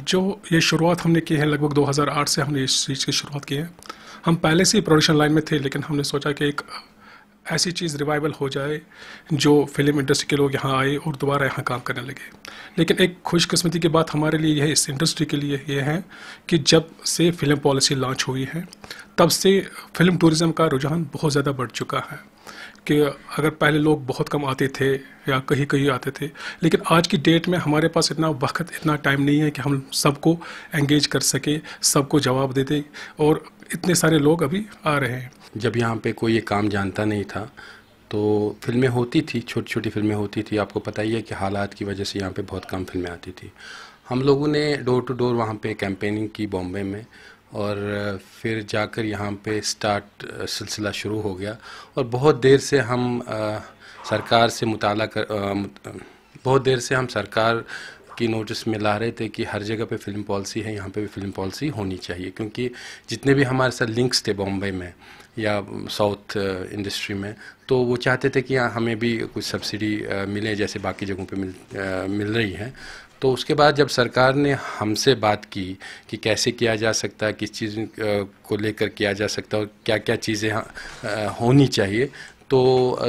जो ये शुरुआत हमने की है लगभग 2008 से हमने इस चीज़ की शुरुआत की है। हम पहले से ही प्रोडक्शन लाइन में थे, लेकिन हमने सोचा कि एक ऐसी चीज़ रिवाइवल हो जाए जो फिल्म इंडस्ट्री के लोग यहाँ आए और दोबारा यहाँ काम करने लगे। लेकिन एक खुशकिस्मती की बात हमारे लिए यह इस इंडस्ट्री के लिए ये है कि जब से फिल्म पॉलिसी लॉन्च हुई है तब से फिल्म टूरिज़्म का रुझान बहुत ज़्यादा बढ़ चुका है। कि अगर पहले लोग बहुत कम आते थे या कहीं कहीं आते थे, लेकिन आज की डेट में हमारे पास इतना वक्त, इतना टाइम नहीं है कि हम सबको एंगेज कर सके, सबको जवाब दे दें, और इतने सारे लोग अभी आ रहे हैं। जब यहाँ पे कोई ये काम जानता नहीं था तो फिल्में होती थी, छोटी छोटी फिल्में होती थी। आपको पता ही है कि हालात की वजह से यहाँ पे बहुत कम फिल्में आती थी। हम लोगों ने डोर टू डोर वहाँ पे कैंपेनिंग की बॉम्बे में, और फिर जाकर यहाँ पे स्टार्ट सिलसिला शुरू हो गया। और बहुत देर से हम सरकार से बहुत देर से हम सरकार की नोटिस में ला रहे थे कि हर जगह पे फिल्म पॉलिसी है, यहाँ पे भी फिल्म पॉलिसी होनी चाहिए। क्योंकि जितने भी हमारे साथ लिंक्स थे बॉम्बे में या साउथ इंडस्ट्री में, तो वो चाहते थे कि हमें भी कुछ सब्सिडी मिले जैसे बाकी जगहों पे मिल रही है। तो उसके बाद जब सरकार ने हमसे बात की कि कैसे किया जा सकता है, किस चीज़ को लेकर किया जा सकता है और क्या क्या चीज़ें होनी चाहिए, तो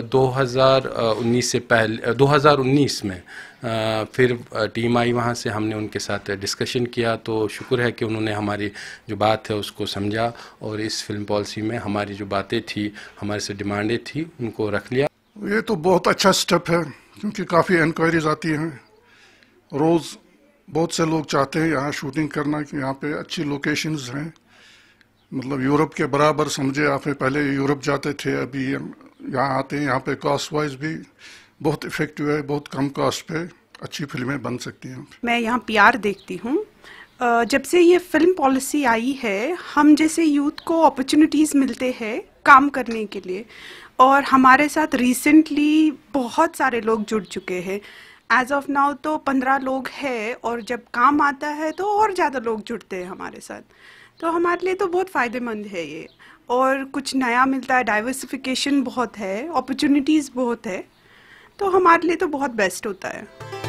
2019 में फिर टीम आई वहाँ से। हमने उनके साथ डिस्कशन किया, तो शुक्र है कि उन्होंने हमारी जो बात है उसको समझा और इस फिल्म पॉलिसी में हमारी जो बातें थी, हमारे से डिमांडें थी, उनको रख लिया। ये तो बहुत अच्छा स्टेप है, क्योंकि काफ़ी इंक्वायरीज आती हैं रोज़। बहुत से लोग चाहते हैं यहाँ शूटिंग करना, कि यहाँ पे अच्छी लोकेशंस हैं, मतलब यूरोप के बराबर समझे। आप पहले यूरोप जाते थे, अभी यहाँ आते हैं। यहाँ पे कॉस्ट वाइज भी बहुत इफेक्टिव है, बहुत कम कॉस्ट पे अच्छी फिल्में बन सकती हैं। मैं यहाँ पीआर देखती हूँ। जब से ये फिल्म पॉलिसी आई है, हम जैसे यूथ को अपॉर्चुनिटीज़ मिलते हैं काम करने के लिए, और हमारे साथ रिसेंटली बहुत सारे लोग जुड़ चुके हैं। एज ऑफ नाउ तो 15 लोग हैं, और जब काम आता है तो और ज़्यादा लोग जुड़ते हैं हमारे साथ। तो हमारे लिए तो बहुत फ़ायदेमंद है ये, और कुछ नया मिलता है, डाइवर्सिफिकेशन बहुत है, अपॉर्चुनिटीज़ बहुत है, तो हमारे लिए तो बहुत बेस्ट होता है।